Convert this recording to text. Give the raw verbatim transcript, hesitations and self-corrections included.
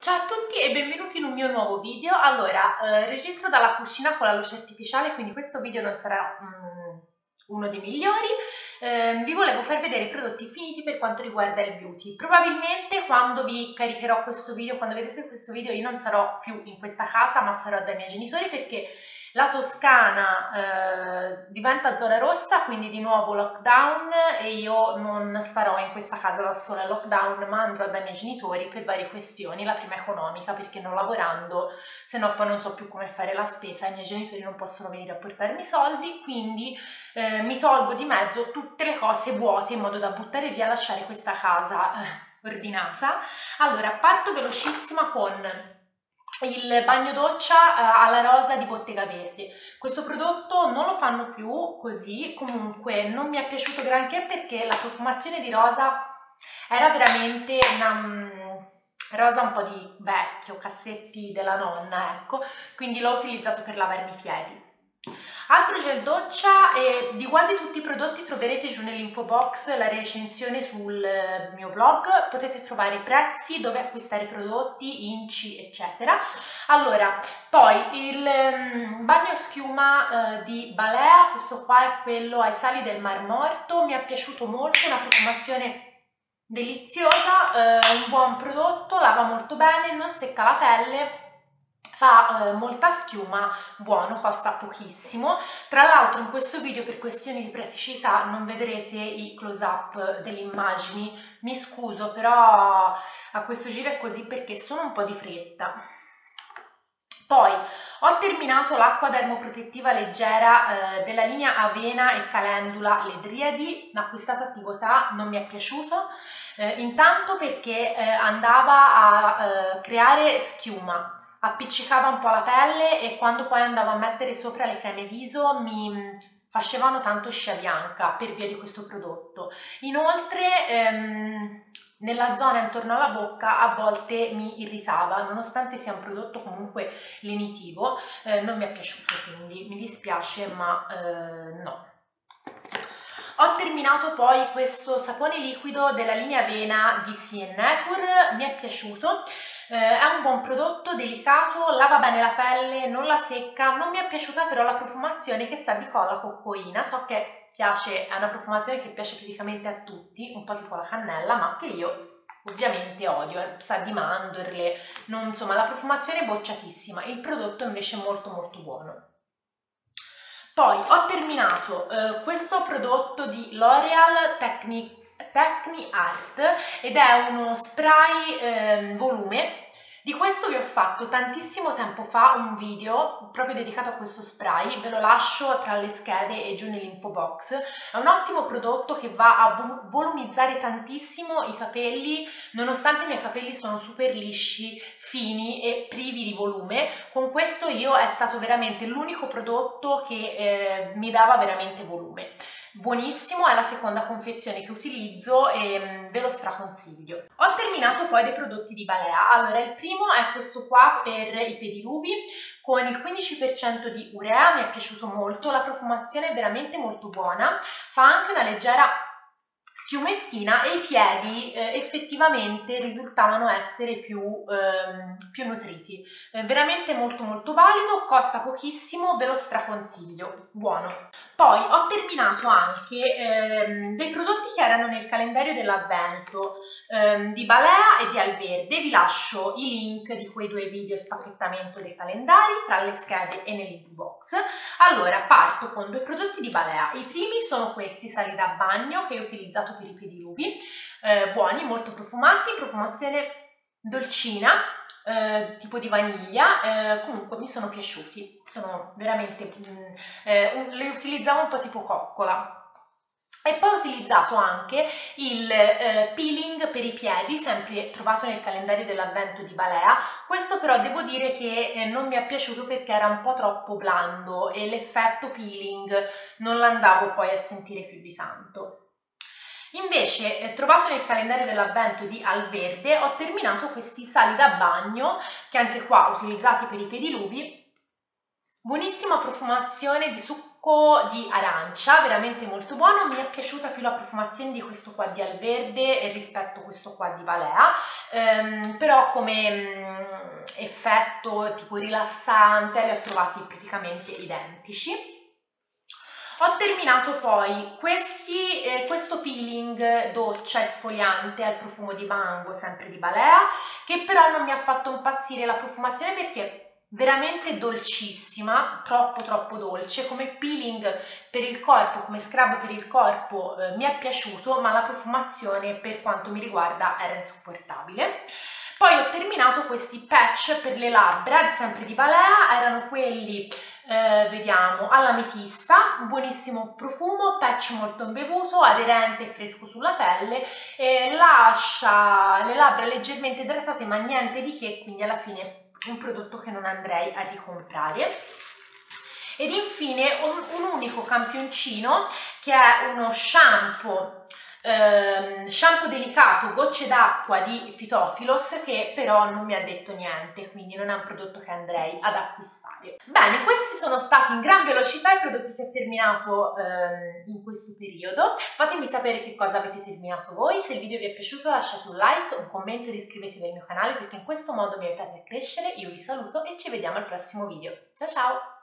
Ciao a tutti e benvenuti in un mio nuovo video. Allora, eh, registro dalla cucina con la luce artificiale, quindi questo video non sarà mm, uno dei migliori. Eh, vi volevo far vedere i prodotti finiti per quanto riguarda il beauty. Probabilmente quando vi caricherò questo video, quando vedete questo video, io non sarò più in questa casa, ma sarò dai miei genitori perché la Toscana eh, diventa zona rossa, quindi di nuovo lockdown, e io non starò in questa casa da sola in lockdown, ma andrò dai miei genitori per varie questioni. La prima economica, perché non lavorando, se no poi non so più come fare la spesa, i miei genitori non possono venire a portarmi i soldi, quindi eh, mi tolgo di mezzo tutte le cose vuote in modo da buttare via, lasciare questa casa eh, ordinata. Allora, parto velocissima con il bagno doccia uh, alla rosa di Bottega Verde. Questo prodotto non lo fanno più così, comunque non mi è piaciuto granché perché la profumazione di rosa era veramente una um, rosa un po' di vecchio, cassetti della nonna, ecco, quindi l'ho utilizzato per lavarmi i piedi. Altro gel doccia, e di quasi tutti i prodotti troverete giù nell'info box la recensione sul mio blog, potete trovare i prezzi, dove acquistare i prodotti, inci eccetera. Allora, poi il um, bagno schiuma uh, di Balea, questo qua è quello ai sali del Mar Morto, mi è piaciuto molto, una profumazione deliziosa, uh, un buon prodotto, lava molto bene, non secca la pelle, fa eh, molta schiuma, buono, costa pochissimo. Tra l'altro in questo video, per questioni di praticità, non vedrete i close up delle immagini, mi scuso, però a questo giro è così perché sono un po' di fretta. Poi ho terminato l'acqua dermoprotettiva leggera eh, della linea Avena e Calendula Ledriadi, acquistato a Tivotà, non mi è piaciuto, eh, intanto perché eh, andava a eh, creare schiuma, appiccicava un po' la pelle e quando poi andavo a mettere sopra le creme viso mi facevano tanto scia bianca per via di questo prodotto. Inoltre ehm, nella zona intorno alla bocca a volte mi irritava, nonostante sia un prodotto comunque lenitivo, eh, non mi è piaciuto, quindi mi dispiace, ma eh, no. Ho terminato poi questo sapone liquido della linea Avena di C N Nature, mi è piaciuto, eh, è un buon prodotto, delicato, lava bene la pelle, non la secca, non mi è piaciuta però la profumazione che sa di colla coccoina, so che piace, è una profumazione che piace praticamente a tutti, un po' tipo la cannella, ma che io ovviamente odio, eh, sa di mandorle, non, insomma la profumazione è bocciatissima, il prodotto invece è molto molto buono. Poi ho terminato eh, questo prodotto di L'Oreal Techni, Techni Art ed è uno spray eh, volume. Di questo vi ho fatto tantissimo tempo fa un video proprio dedicato a questo spray, ve lo lascio tra le schede e giù nell'info box. È un ottimo prodotto che va a volumizzare tantissimo i capelli, nonostante i miei capelli sono super lisci, fini e privi di volume. Con questo io è stato veramente l'unico prodotto che eh, mi dava veramente volume. Buonissimo, è la seconda confezione che utilizzo e mh, ve lo straconsiglio. Ho terminato poi dei prodotti di Balea. Allora, il primo è questo qua per i pediluvi con il quindici per cento di urea, mi è piaciuto molto, la profumazione è veramente molto buona, fa anche una leggera schiumettina e i piedi eh, effettivamente risultavano essere più, ehm, più nutriti. Eh, veramente molto molto valido, costa pochissimo, ve lo straconsiglio, buono. Poi ho terminato anche ehm, dei prodotti che erano nel calendario dell'avvento ehm, di Balea e di Alverde, vi lascio i link di quei due video spacchettamento dei calendari tra le schede e nell'info box. Allora, parto con due prodotti di Balea. I primi sono questi sali da bagno che ho utilizzato per i pediluvi, eh, buoni, molto profumati, profumazione dolcina, eh, tipo di vaniglia, eh, comunque mi sono piaciuti, sono veramente, mh, eh, un, li utilizzavo un po' tipo coccola. E poi ho utilizzato anche il eh, peeling per i piedi, sempre trovato nel calendario dell'avvento di Balea. Questo però devo dire che eh, non mi è piaciuto perché era un po' troppo blando e l'effetto peeling non l'andavo poi a sentire più di tanto. Invece, eh, trovato nel calendario dell'avvento di Alverde, ho terminato questi sali da bagno, che anche qua utilizzati per i pediluvi. Buonissima profumazione di succo di arancia, veramente molto buono. Mi è piaciuta più la profumazione di questo qua di Alverde rispetto a questo qua di Balea, ehm, però come effetto tipo rilassante, li ho trovati praticamente identici. Ho terminato poi questi, eh, questo peeling doccia esfoliante al profumo di mango, sempre di Balea, che però non mi ha fatto impazzire la profumazione perché veramente dolcissima, troppo troppo dolce. Come peeling per il corpo, come scrub per il corpo eh, mi è piaciuto, ma la profumazione per quanto mi riguarda era insopportabile. Poi ho terminato questi patch per le labbra, sempre di Balea, erano quelli, eh, vediamo, all'ametista, un buonissimo profumo, patch molto imbevuto, aderente e fresco sulla pelle, e lascia le labbra leggermente idratate ma niente di che, quindi alla fine un prodotto che non andrei a ricomprare. Ed infine un, un unico campioncino che è uno shampoo Ehm, shampoo delicato gocce d'acqua di Phytophilus, che però non mi ha detto niente, quindi non è un prodotto che andrei ad acquistare. Bene, questi sono stati in gran velocità i prodotti che ho terminato ehm, in questo periodo. Fatemi sapere che cosa avete terminato voi. Se il video vi è piaciuto lasciate un like, un commento ed iscrivetevi al mio canale, perché in questo modo mi aiutate a crescere. Io vi saluto e ci vediamo al prossimo video. Ciao ciao!